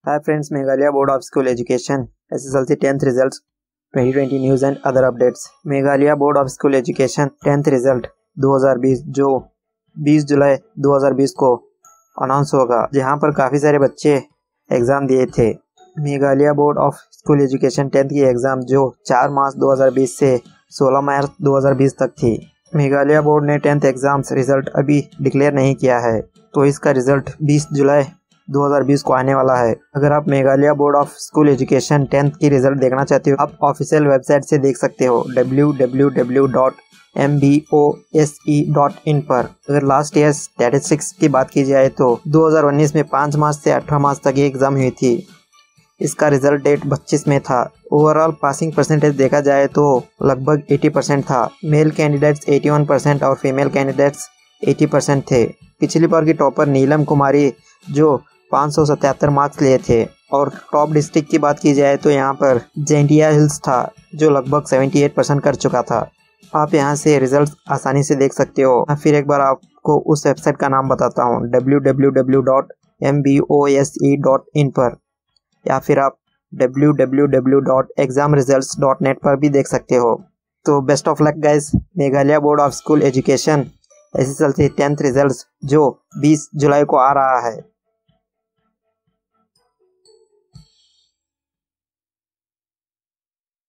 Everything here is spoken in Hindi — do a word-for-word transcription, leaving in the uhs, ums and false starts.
Hi friends, Meghalaya Board of School Education S S L C tenth results twenty twenty news and other updates। Meghalaya board of school education tenth result दो हज़ार बीस जो बीस जुलाई दो हज़ार बीस को अनाउंस होगा, जहां पर काफ़ी सारे बच्चे एग्ज़ाम दिए थे। Meghalaya board of school education tenth की एग्ज़ाम जो चार मार्च दो हज़ार बीस से सोलह मार्च दो हज़ार बीस तक थी। मेघालय बोर्ड ने टेंथ एग्ज़ाम्स रिजल्ट अभी डिक्लेयर नहीं किया है, तो इसका रिजल्ट बीस जुलाई दो हज़ार बीस को आने वाला है। अगर आप Meghalaya board of school education tenth की रिजल्ट देखना चाहते हो, आप ऑफिशियल वेबसाइट से देख सकते हो W W W dot M B O S E dot in पर। अगर लास्ट ईयर स्टैटिस्टिक्स की बात की जाए तो दो हज़ार उन्नीस में पाँच मार्च से अठारह मार्च तक ये एग्ज़ाम हुई थी। इसका रिजल्ट डेट पच्चीस में था। ओवरऑल पासिंग परसेंटेज देखा जाए तो लगभग अस्सी परसेंट था। मेल कैंडिडेट्स इक्यासी परसेंट और फीमेल कैंडिडेट्स अस्सी परसेंट थे। पिछली बार की टॉपर नीलम कुमारी जो पाँच सौ सतहत्तर मार्क्स लिए थे। और टॉप डिस्ट्रिक्ट की बात की जाए तो यहाँ पर जेंटिया हिल्स था जो लगभग अठहत्तर परसेंट कर चुका था। आप यहाँ से रिजल्ट आसानी से देख सकते हो। फिर एक बार आपको उस वेबसाइट का नाम बताता हूँ W W W dot M B O S E dot in पर, या फिर आप W W W dot exam results dot net पर भी देख सकते हो। तो best of luck guys. Meghalaya board of school education S S L C tenth results जो बीस जुलाई को आ रहा है।